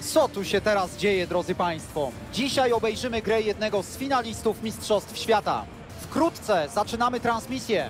Co tu się teraz dzieje, drodzy Państwo? Dzisiaj obejrzymy grę jednego z finalistów Mistrzostw Świata. Wkrótce zaczynamy transmisję.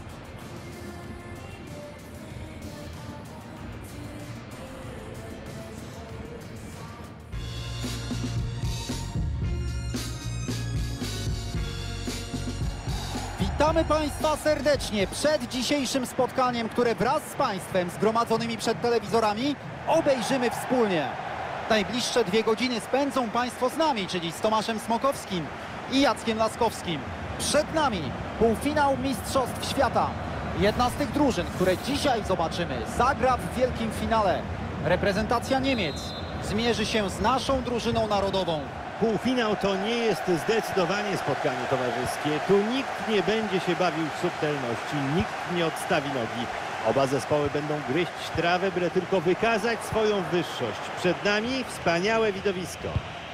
Witamy Państwa serdecznie przed dzisiejszym spotkaniem, które wraz z Państwem zgromadzonymi przed telewizorami obejrzymy wspólnie. Najbliższe 2 godziny spędzą Państwo z nami, czyli z Tomaszem Smokowskim i Jackiem Laskowskim. Przed nami półfinał Mistrzostw Świata. Jedna z tych drużyn, które dzisiaj zobaczymy, zagra w wielkim finale. Reprezentacja Niemiec zmierzy się z naszą drużyną narodową. Półfinał to nie jest zdecydowanie spotkanie towarzyskie. Tu nikt nie będzie się bawił w subtelności, nikt nie odstawi nogi. Oba zespoły będą gryźć trawę, byle tylko wykazać swoją wyższość. Przed nami wspaniałe widowisko.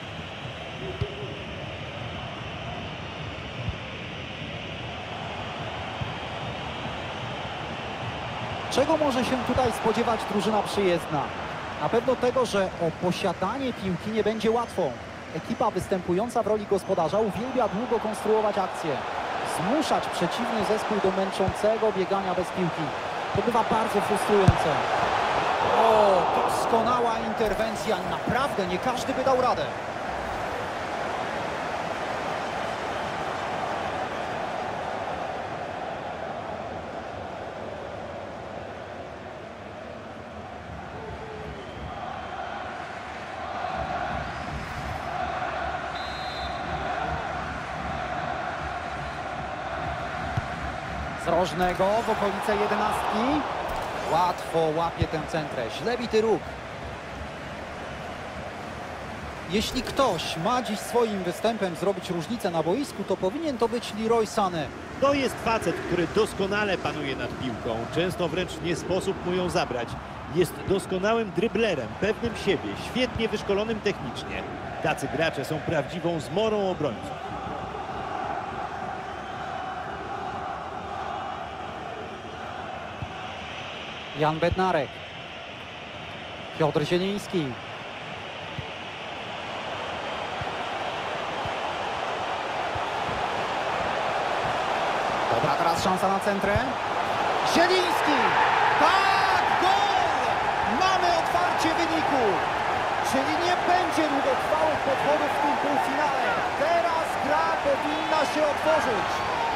Czego może się tutaj spodziewać drużyna przyjezdna? Na pewno tego, że o posiadanie piłki nie będzie łatwo. Ekipa występująca w roli gospodarza uwielbia długo konstruować akcje. Zmuszać przeciwny zespół do męczącego biegania bez piłki. To bywa bardzo frustrujące. O, doskonała interwencja. Naprawdę nie każdy by dał radę. Z rożnego w okolice 11. Łatwo łapie tę centrę. Źle bity róg. Jeśli ktoś ma dziś swoim występem zrobić różnicę na boisku, to powinien to być Leroy Sané. To jest facet, który doskonale panuje nad piłką. Często wręcz nie sposób mu ją zabrać. Jest doskonałym dryblerem, pewnym siebie, świetnie wyszkolonym technicznie. Tacy gracze są prawdziwą zmorą obrońców. Jan Bednarek. Piotr Zieliński. Dobra, teraz szansa na centrę. Zieliński! Tak! Gol! Mamy otwarcie wyniku! Czyli nie będzie długotrwałych podwodów w tym półfinale. Teraz gra powinna się otworzyć.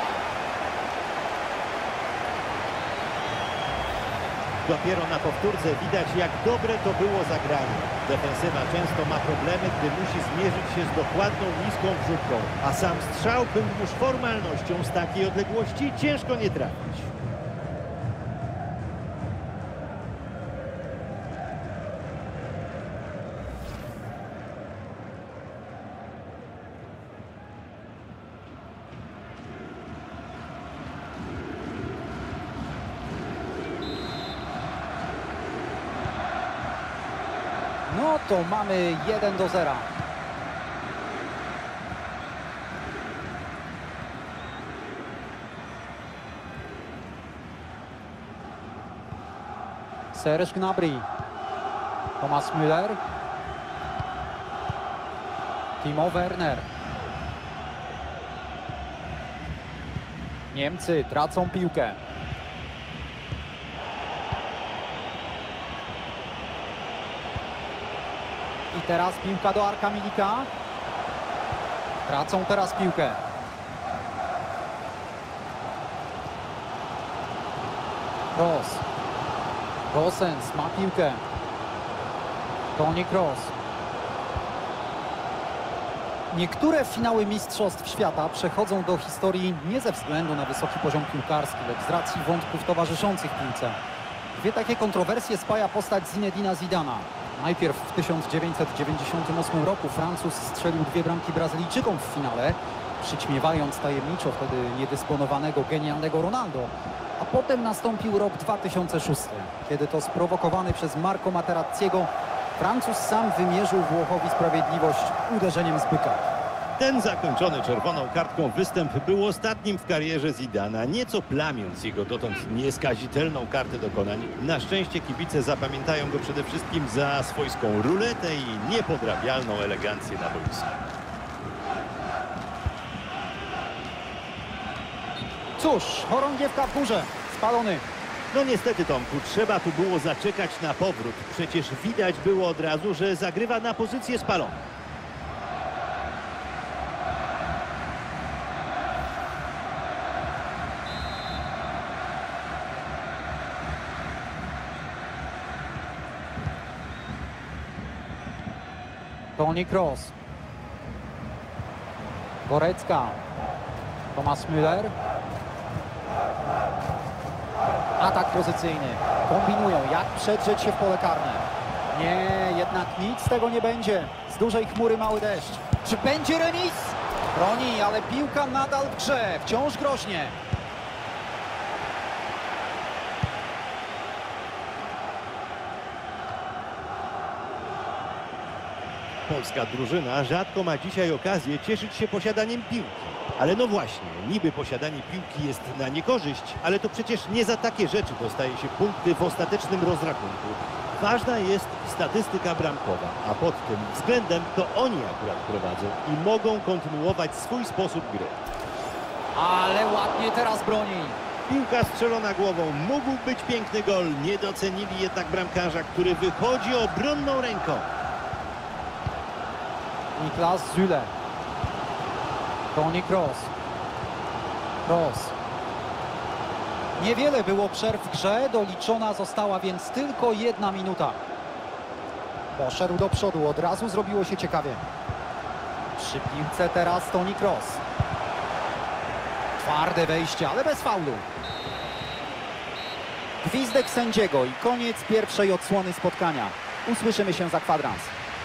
Dopiero na powtórce widać, jak dobre to było zagranie. Defensywa często ma problemy, gdy musi zmierzyć się z dokładną, niską wrzutką. A sam strzał był już formalnością z takiej odległości ciężko nie trafić. No to mamy 1-0. Serge Gnabry. Thomas Müller. Timo Werner. Niemcy tracą piłkę. I teraz piłka do Arka Milika. Tracą teraz piłkę. Kroos. Gosens ma piłkę. Toni Kroos. Niektóre finały Mistrzostw Świata przechodzą do historii nie ze względu na wysoki poziom piłkarski, lecz z racji wątków towarzyszących piłce. 2 takie kontrowersje spaja postać Zinedina Zidana. Najpierw w 1998 roku Francuz strzelił 2 bramki Brazylijczykom w finale, przyćmiewając tajemniczo wtedy niedysponowanego, genialnego Ronaldo. A potem nastąpił rok 2006, kiedy to sprowokowany przez Marco Materazziego Francuz sam wymierzył Włochowi sprawiedliwość uderzeniem z byka. Ten zakończony czerwoną kartką występ był ostatnim w karierze Zidana, nieco plamiąc jego dotąd nieskazitelną kartę dokonań. Na szczęście kibice zapamiętają go przede wszystkim za swojską ruletę i niepodrabialną elegancję na boisku. Cóż, chorągiewka w górze, spalony. No niestety, Tomku, trzeba tu było zaczekać na powrót. Przecież widać było od razu, że zagrywa na pozycję spaloną. Toni Kroos. Gorecka. Thomas Müller. Atak pozycyjny. Kombinują, jak przedrzeć się w pole karne. Nie, jednak nic z tego nie będzie. Z dużej chmury mały deszcz. Czy będzie remis? Broni, ale piłka nadal w grze. Wciąż groźnie. Polska drużyna rzadko ma dzisiaj okazję cieszyć się posiadaniem piłki. Ale no właśnie, niby posiadanie piłki jest na niekorzyść, ale to przecież nie za takie rzeczy dostaje się punkty w ostatecznym rozrachunku. Ważna jest statystyka bramkowa, a pod tym względem to oni akurat prowadzą i mogą kontynuować swój sposób gry. Ale ładnie teraz broni. Piłka strzelona głową, mógł być piękny gol, nie docenili jednak bramkarza, który wychodzi obronną ręką. Niklas Süle. Toni Kroos. Kroos. Niewiele było przerw w grze, doliczona została więc tylko 1 minuta. Poszedł do przodu, od razu zrobiło się ciekawie. Przy piłce teraz Toni Kroos. Twarde wejście, ale bez faulu. Gwizdek sędziego i koniec pierwszej odsłony spotkania. Usłyszymy się za kwadrans.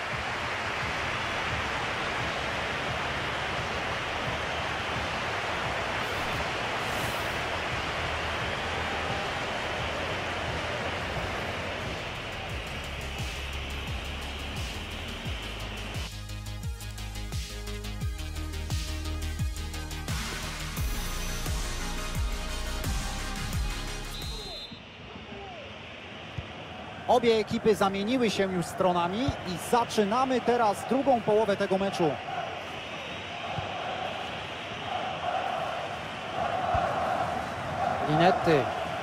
Obie ekipy zamieniły się już stronami i zaczynamy teraz drugą połowę tego meczu. Linetty.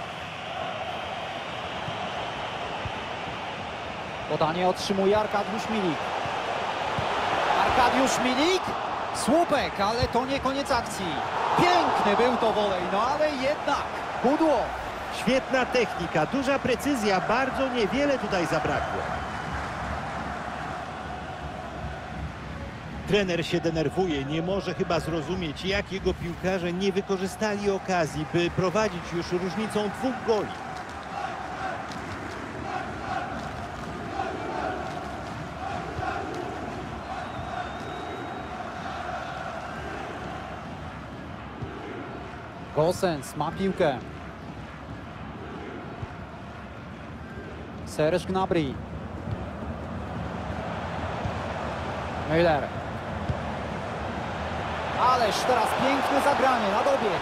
Podanie otrzymuje Arkadiusz Milik. Arkadiusz Milik. Słupek, ale to nie koniec akcji. Piękny był to wolej, no ale jednak pudło. Świetna technika, duża precyzja, bardzo niewiele tutaj zabrakło. Trener się denerwuje, nie może chyba zrozumieć, jak jego piłkarze nie wykorzystali okazji, by prowadzić już różnicą 2 goli. Gosens ma piłkę. Serge Gnabry. Müller. Ależ teraz piękne zagranie na dobieg.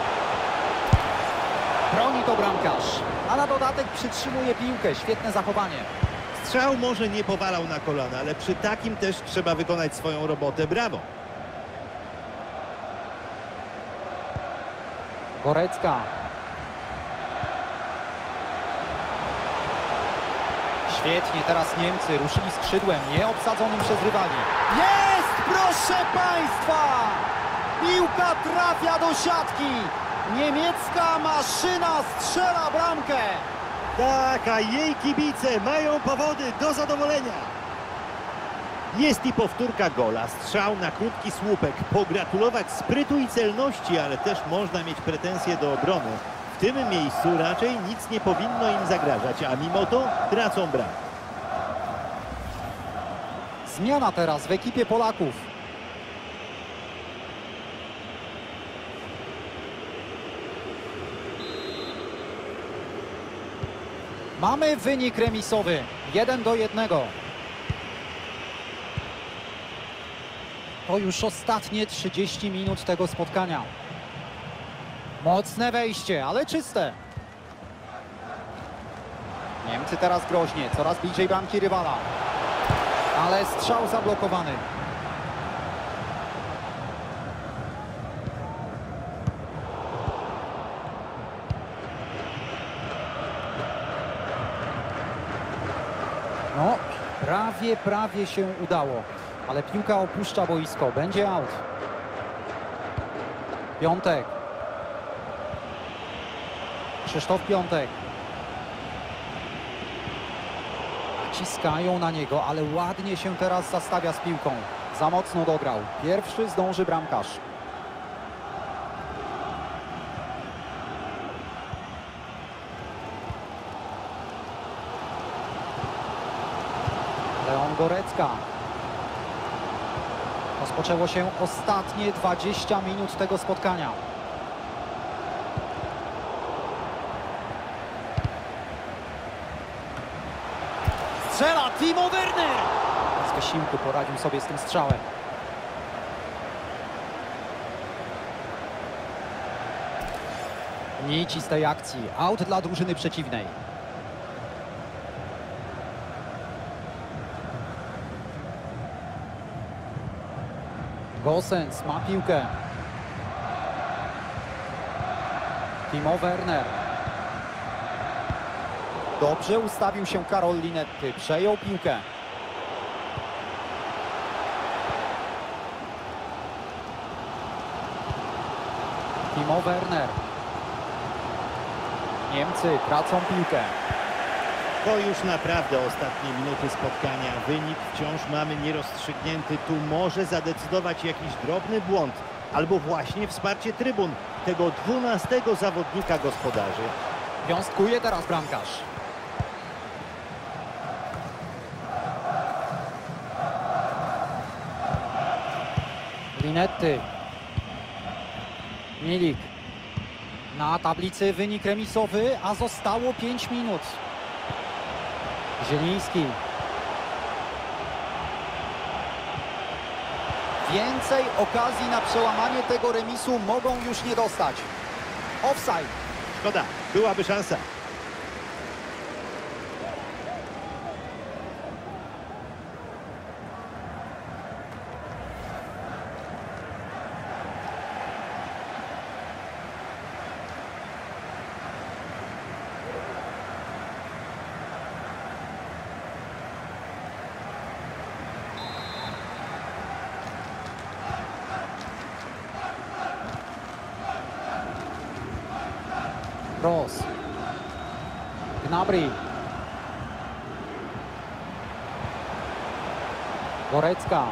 Broni to bramkarz, a na dodatek przytrzymuje piłkę. Świetne zachowanie. Strzał może nie powalał na kolana, ale przy takim też trzeba wykonać swoją robotę. Brawo! Gorecka. Świetnie, teraz Niemcy ruszyli skrzydłem, nieobsadzonym przez rywali. Jest, proszę Państwa! Piłka trafia do siatki. Niemiecka maszyna strzela bramkę. Tak, a jej kibice mają powody do zadowolenia. Jest i powtórka gola, strzał na krótki słupek. Pogratulować sprytu i celności, ale też można mieć pretensje do obrony. W tym miejscu raczej nic nie powinno im zagrażać, a mimo to tracą bramkę. Zmiana teraz w ekipie Polaków. Mamy wynik remisowy 1-1. To już ostatnie 30 minut tego spotkania. Mocne wejście, ale czyste. Niemcy teraz groźnie, coraz bliżej bramki rywala. Ale strzał zablokowany. No, prawie się udało. Ale piłka opuszcza boisko. Będzie out. Piątek. Krzysztof Piątek. Naciskają na niego, ale ładnie się teraz zastawia z piłką. Za mocno dograł. Pierwszy zdąży bramkarz. Leon Gorecka. Rozpoczęło się ostatnie 20 minut tego spotkania. Strzela Timo Werner! Z wysiłku poradził sobie z tym strzałem. Nici z tej akcji. Out dla drużyny przeciwnej. Gosens ma piłkę. Timo Werner. Dobrze ustawił się Karol Linetty. Przejął piłkę. Timo Werner. Niemcy tracą piłkę. To już naprawdę ostatnie minuty spotkania. Wynik wciąż mamy nierozstrzygnięty. Tu może zadecydować jakiś drobny błąd. Albo właśnie wsparcie trybun. Tego 12 zawodnika gospodarzy. Wiązkuje teraz bramkarz. Linetty. Milik. Na tablicy wynik remisowy, a zostało 5 minut. Zieliński. Więcej okazji na przełamanie tego remisu mogą już nie dostać. Offside. Szkoda, byłaby szansa. Ross. Gnabry. Gorecka.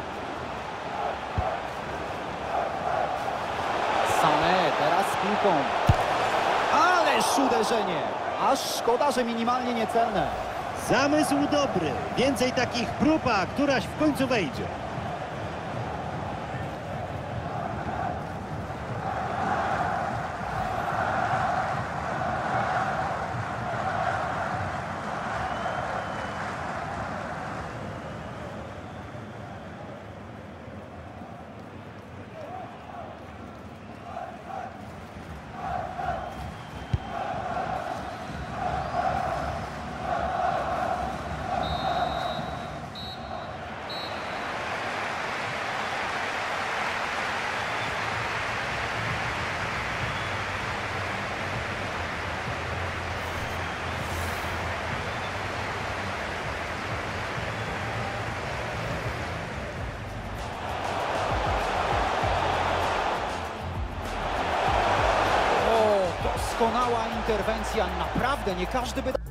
Sané teraz z piłką. Ależ uderzenie. Aż szkoda, że minimalnie niecelne. Zamysł dobry. Więcej takich prób, a któraś w końcu wejdzie. Doskonała interwencja. Naprawdę nie każdy by...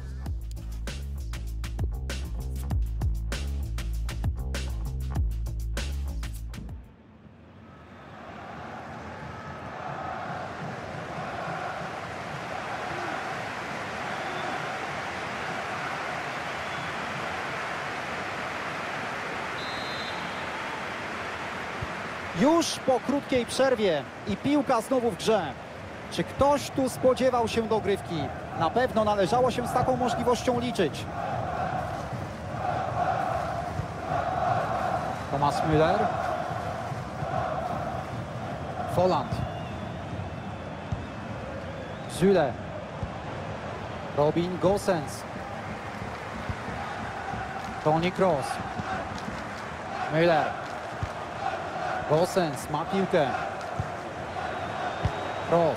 Już po krótkiej przerwie i piłka znowu w grze. Czy ktoś tu spodziewał się dogrywki? Na pewno należało się z taką możliwością liczyć. Thomas Müller. Folland. Süle. Robin Gosens. Toni Kroos. Müller. Gosens ma piłkę. Kroos.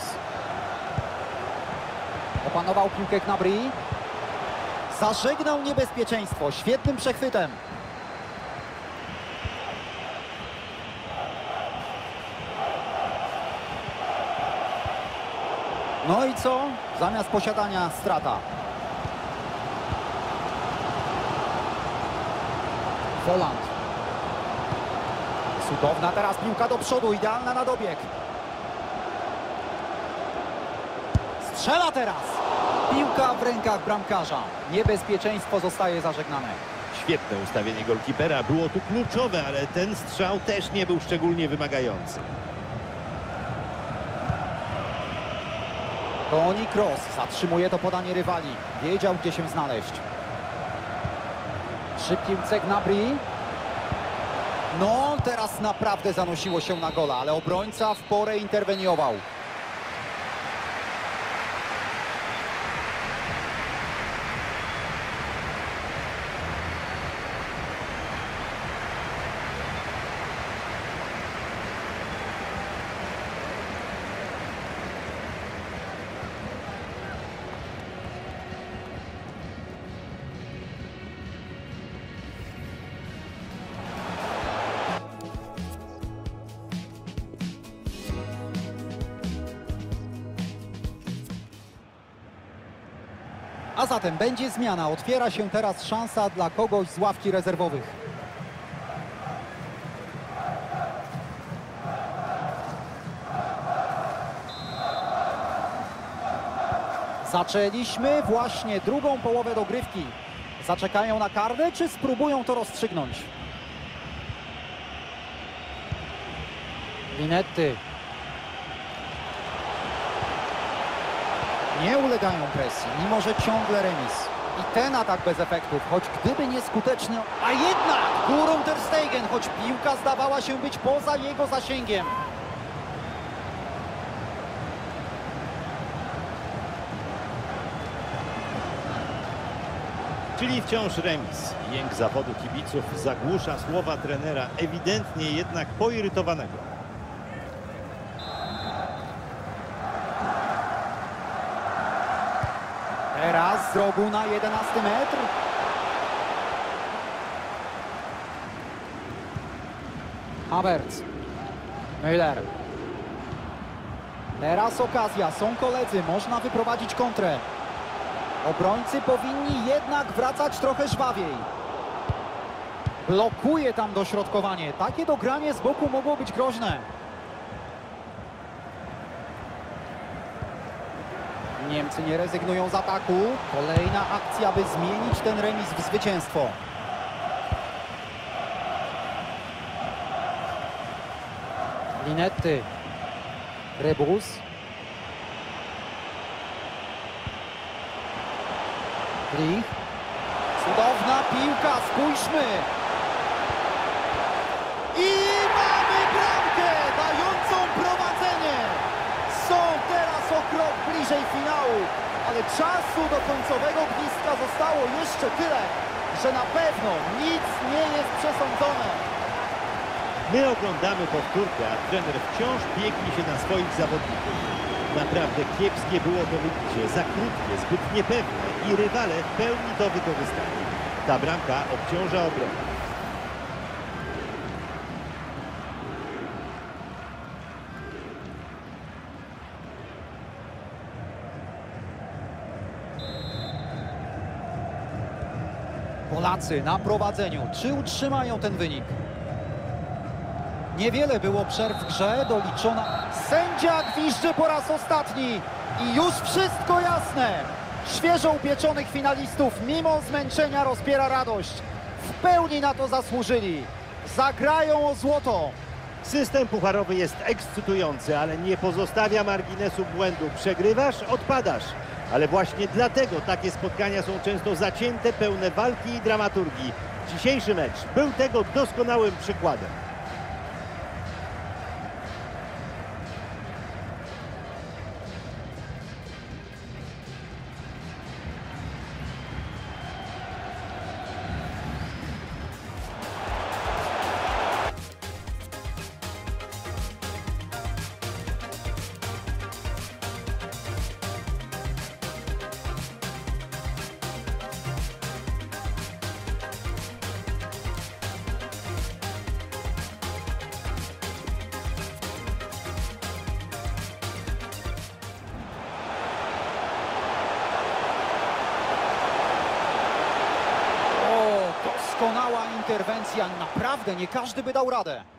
Opanował piłkę Gnabry. Zażegnał niebezpieczeństwo świetnym przechwytem. No i co? Zamiast posiadania strata. Folland. Cudowna teraz piłka do przodu, idealna na dobieg. Strzela teraz. Piłka w rękach bramkarza. Niebezpieczeństwo zostaje zażegnane. Świetne ustawienie golkipera, było tu kluczowe, ale ten strzał też nie był szczególnie wymagający. Toni Kroos zatrzymuje to podanie rywali. Wiedział, gdzie się znaleźć. Przy piłce Gnabry. No, teraz naprawdę zanosiło się na gola, ale obrońca w porę interweniował. A zatem będzie zmiana. Otwiera się teraz szansa dla kogoś z ławki rezerwowych. Zaczęliśmy właśnie drugą połowę dogrywki. Zaczekają na karne, czy spróbują to rozstrzygnąć? Linetty. Nie ulegają presji, mimo że ciągle remis. I ten atak bez efektów, choć gdyby nieskuteczny, a jednak górą Ter Stegen, choć piłka zdawała się być poza jego zasięgiem. Czyli wciąż remis. Jęk zawodu kibiców zagłusza słowa trenera, ewidentnie jednak poirytowanego. Teraz z rogu na 11 metr. Havertz. Müller. Teraz okazja, są koledzy, można wyprowadzić kontrę. Obrońcy powinni jednak wracać trochę żwawiej. Blokuje tam dośrodkowanie. Takie dogranie z boku mogło być groźne. Niemcy nie rezygnują z ataku. Kolejna akcja, by zmienić ten remis w zwycięstwo. Linetty. Rebus. Klich. Cudowna piłka, spójrzmy. I mamy bramkę dającą prowadzenie. Są teraz o krok bliżej finału, ale czasu do końcowego gwizdka zostało jeszcze tyle, że na pewno nic nie jest przesądzone. My oglądamy powtórkę, a trener wciąż biegnie się na swoich zawodników. Naprawdę kiepskie było to wybicie, za krótkie, zbyt niepewne i rywale w pełni to wykorzystali. Ta bramka obciąża obronę. Polacy na prowadzeniu. Czy utrzymają ten wynik? Niewiele było przerw w grze, doliczona. Sędzia gwizdży po raz ostatni i już wszystko jasne. Świeżo upieczonych finalistów mimo zmęczenia rozpiera radość. W pełni na to zasłużyli. Zagrają o złoto. System pucharowy jest ekscytujący, ale nie pozostawia marginesu błędu. Przegrywasz, odpadasz. Ale właśnie dlatego takie spotkania są często zacięte, pełne walki i dramaturgii. Dzisiejszy mecz był tego doskonałym przykładem. Doskonała interwencja, naprawdę nie każdy by dał radę.